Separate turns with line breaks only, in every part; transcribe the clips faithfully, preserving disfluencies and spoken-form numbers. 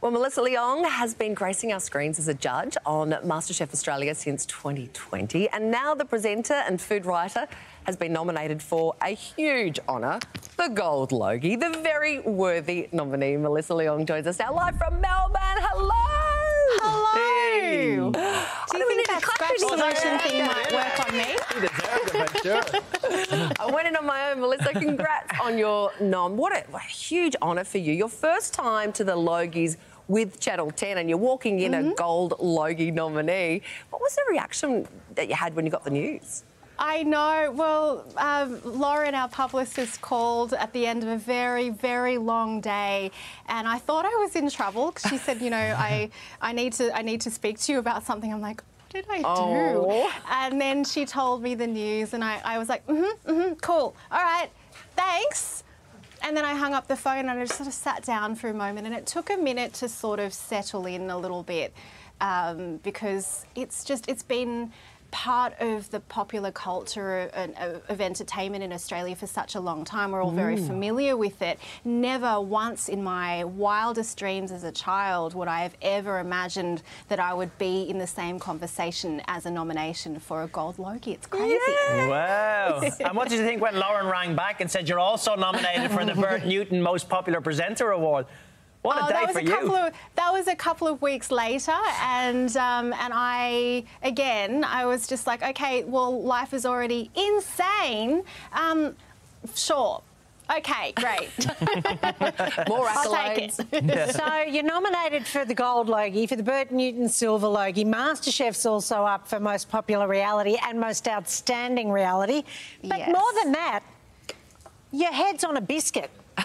Well, Melissa Leong has been gracing our screens as a judge on MasterChef Australia since twenty twenty, and now the presenter and food writer has been nominated for a huge honour, the Gold Logie. The very worthy nominee, Melissa Leong, joins us now live from Melbourne. Hello!
Hello!
Hey.
Do you think that scratch solution thing might work on me?
You deserved it, for sure.
I went in on my own, Melissa. Congrats on your nom. What a, what a huge honour for you. Your first time to the Logies with Channel ten, and you're walking in mm-hmm. a Gold Logie nominee. What was the reaction that you had when you got the news?
I know. Well, um, Lauren, our publicist, called at the end of a very, very long day, and I thought I was in trouble because she said, you know, I, I need to, I need to speak to you about something. I'm like, what did I do?
Oh.
And then she told me the news, and I, I was like, mm-hmm, mm-hmm, cool, all right, thanks. And then I hung up the phone and I just sort of sat down for a moment, and it took a minute to sort of settle in a little bit um, because it's just, it's been part of the popular culture and of entertainment in Australia for such a long time. We're all very mm. familiar with it. Never once in my wildest dreams as a child would I have ever imagined that I would be in the same conversation as a nomination for a Gold Logie. It's crazy.
Yeah.
Wow. And what did you think when Lauren rang back and said you're also nominated for the Bert Newton Most Popular Presenter Award? What a
oh,
day
that was
for
a
you.
couple of, that was a couple of weeks later, and um, and I, again, I was just like, OK, well, life is already insane. Um, sure. OK, great.
More accolades.
I'll take it.
Yeah. So you're nominated for the Gold Logie, for the Bert Newton Silver Logie. MasterChef's also up for Most Popular Reality and Most Outstanding Reality. But
yes.
more than that, your head's on a biscuit.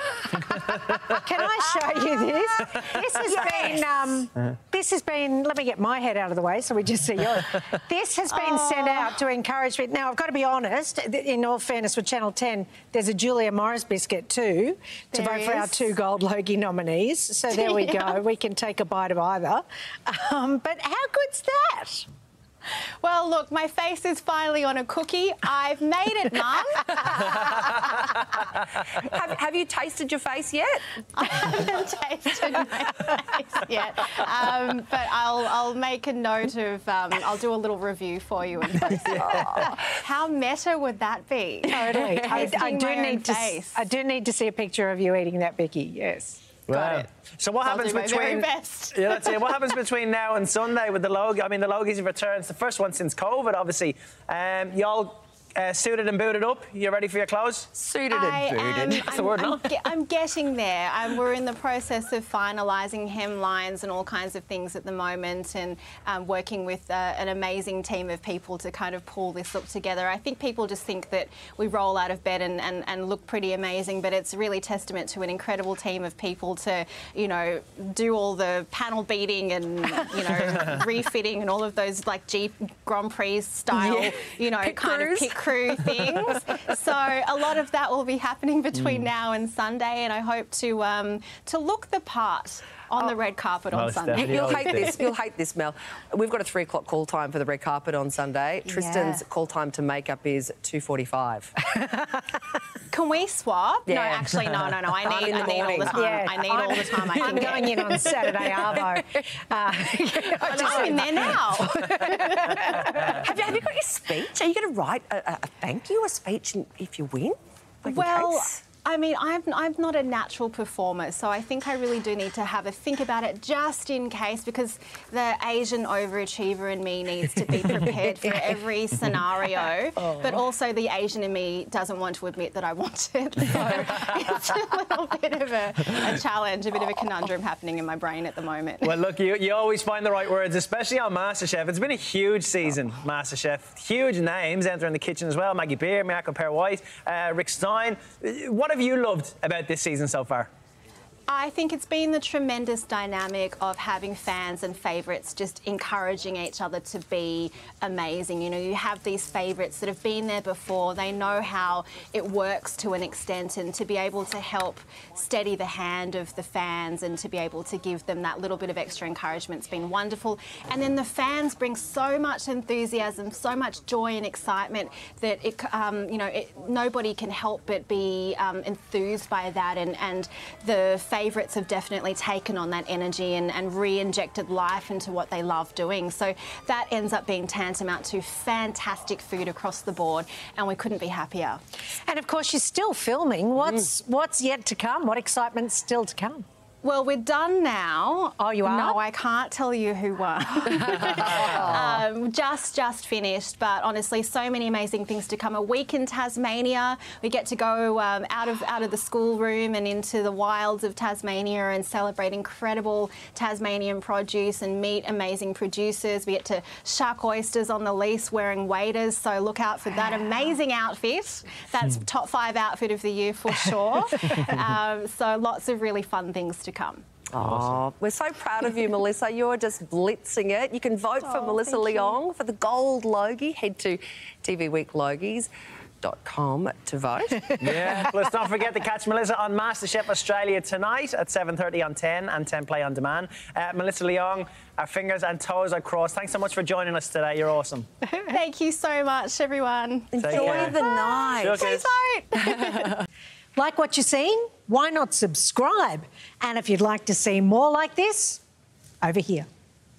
Can I show you this? This has yes. been, um, this has been, let me get my head out of the way so we just see yours. This has been oh. sent out to encourage me. Now, I've got to be honest, in all fairness with Channel ten, there's a Julia Morris biscuit too, to
there
vote
is.
for our two Gold Logie nominees. So there we yeah. go. We can take a bite of either. Um, but how good's that?
Well, look, my face is finally on a cookie. I've made it, Mum.
have, have you tasted your face yet?
I haven't tasted my face yet, um, but I'll, I'll make a note of, um, I'll do a little review for you and post it. How meta would that be?
Totally. I, I, do need to,
face.
I do need to see a picture of you eating that, Vicky, yes.
Wow.
Got it.
So what
I'll
happens
do my
between
very best.
yeah, that's it. What happens between now and Sunday with the Logie? I mean, the Logies have returned. It's the first one since COVID, obviously. Um, y'all uh, suited and booted up. You ready for your clothes?
Suited
I
and booted.
Am,
That's
I'm,
the word,
I'm,
no?
ge I'm getting there. Um, we're in the process of finalising hemlines and all kinds of things at the moment, and um, working with uh, an amazing team of people to kind of pull this look together. I think people just think that we roll out of bed and, and, and look pretty amazing, but it's really testament to an incredible team of people to, you know, do all the panel beating and, you know, refitting and all of those like Jeep Grand Prix style, yeah. you know,
pit
kind
crews.
of pit crew things. So a lot of that will be happening between
mm.
now and Sunday, and I hope to um, to look the part on
oh.
the red carpet on
Most
Sunday.
definitely.
You'll hate this. You'll hate this, Mel. We've got a three o'clock call time for the red carpet on Sunday.
Yeah.
Tristan's call time to makeup is two forty-five.
Can we swap?
Yeah.
No, actually, no, no, no. I need,
in the
I need all
morning.
the time.
Yeah.
I need all the time I can
I'm
get.
going in on Saturday Arvo. Uh,
I'm in there now.
have, you, have you got your speech? Are you going to write a, a, a thank you, a speech if you win? Like in
Well,
case?
I mean, I'm, I'm not a natural performer, so I think I really do need to have a think about it just in case, because the Asian overachiever in me needs to be prepared for every scenario, oh. but also the Asian in me doesn't want to admit that I want it. So it's a little bit of a, a challenge, a bit of a conundrum happening in my brain at the moment.
Well, look, you, you always find the right words, especially on MasterChef. It's been a huge season, MasterChef. Huge names entering the kitchen as well. Maggie Beer, Miracle Pear-White, uh, Rick Stein. What have you loved about this season so far?
I think it's been the tremendous dynamic of having fans and favourites just encouraging each other to be amazing. You know, you have these favourites that have been there before. They know how it works to an extent, and to be able to help steady the hand of the fans and to be able to give them that little bit of extra encouragement's been wonderful. And then the fans bring so much enthusiasm, so much joy and excitement that it, um, you know, it, nobody can help but be um, enthused by that. And, and the favourites have definitely taken on that energy and, and re-injected life into what they love doing. So that ends up being tantamount to fantastic food across the board, and we couldn't be happier.
And of course, you're still filming. What's mm. what's yet to come? What excitement's still to come?
Well, we're done now.
Oh, you are?
No, I can't tell you who won. um, just, just finished, but honestly, so many amazing things to come. A week in Tasmania. We get to go um, out of out of the schoolroom and into the wilds of Tasmania and celebrate incredible Tasmanian produce and meet amazing producers. We get to shark oysters on the lease wearing waders, so look out for that amazing outfit. That's top five outfit of the year for sure. um, so lots of really fun things to come.
Oh, we're so proud of you, Melissa. You're just blitzing it. You can vote oh, for Melissa Leong for the Gold Logie. Head to T V Week Logies dot com to vote.
Yeah, plus don't forget to catch Melissa on MasterChef Australia tonight at seven thirty on ten and ten Play On Demand. Uh, Melissa Leong, our fingers and toes are crossed. Thanks so much for joining us today. You're awesome.
Thank you so much, everyone.
Enjoy the night.
Please vote.
Like what you're seeing? Why not subscribe? And if you'd like to see more like this, over here.